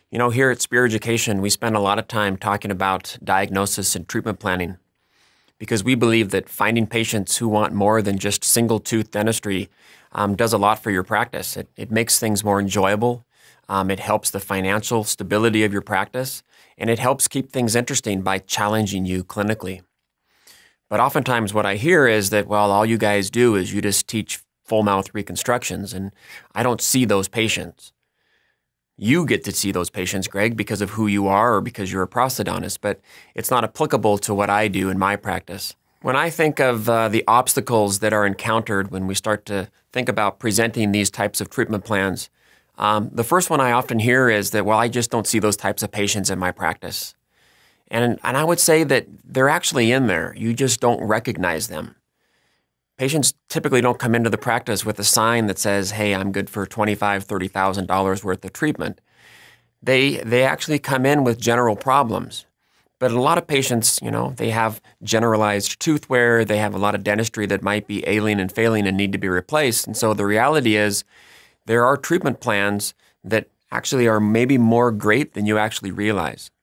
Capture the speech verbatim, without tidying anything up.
You know, here at Spear Education, we spend a lot of time talking about diagnosis and treatment planning because we believe that finding patients who want more than just single-tooth dentistry um, does a lot for your practice. It, it makes things more enjoyable. Um, it helps the financial stability of your practice, and it helps keep things interesting by challenging you clinically. But oftentimes what I hear is that, well, all you guys do is you just teach full mouth reconstructions, and I don't see those patients. You get to see those patients, Greg, because of who you are or because you're a prosthodontist, but it's not applicable to what I do in my practice. When I think of uh, the obstacles that are encountered when we start to think about presenting these types of treatment plans, um, the first one I often hear is that, well, I just don't see those types of patients in my practice. And, and I would say that they're actually in there. You just don't recognize them. Patients typically don't come into the practice with a sign that says, hey, I'm good for twenty-five thousand dollars, thirty thousand dollars worth of treatment. They, they actually come in with general problems. But a lot of patients, you know, they have generalized tooth wear, they have a lot of dentistry that might be ailing and failing and need to be replaced. And so the reality is there are treatment plans that actually are maybe more great than you actually realize.